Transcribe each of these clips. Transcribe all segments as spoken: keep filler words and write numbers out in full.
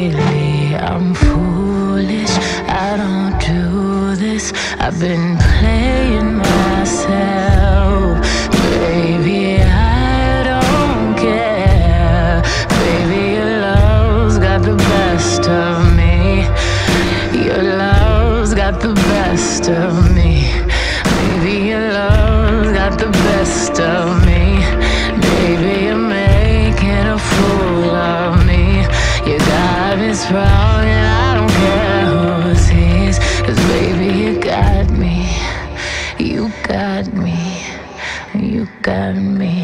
lately. I'm foolish, I don't do this. I've been playing myself. Baby, I don't care. Baby, your love's got the best of me. Your love's got the best of me. Baby, your love's got the best of me. Baby, you're making a fool of me. You got me sprung and I don't care who sees. 'Cause baby, you got me. You got me. You got me.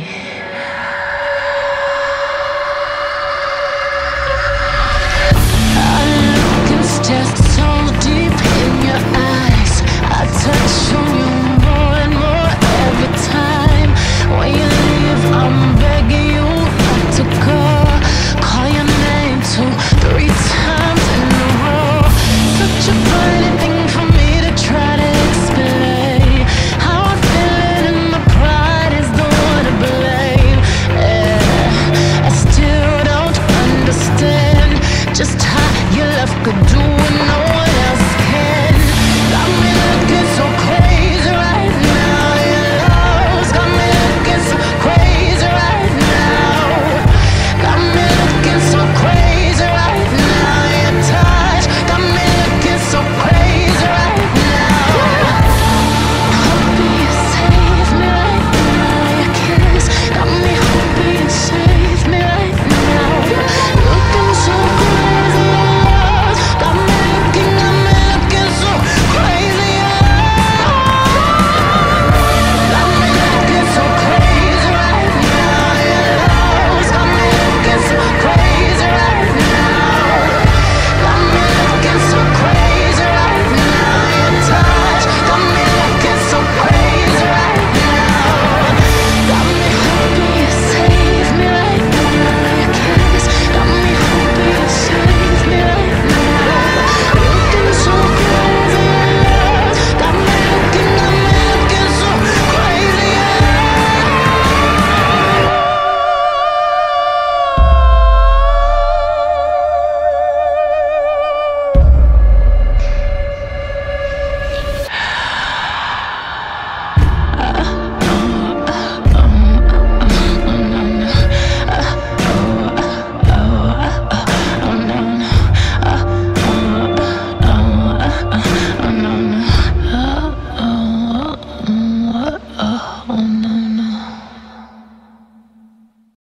I look and stare so deep in your eyes. I touch on you more and more every time. When you leave, I'm begging you not to go. Call your name two, three times in a row. Such a funny thing for me to try to explain. How I'm feeling and my pride is the one to blame. Yeah, I still don't understand just how your love could do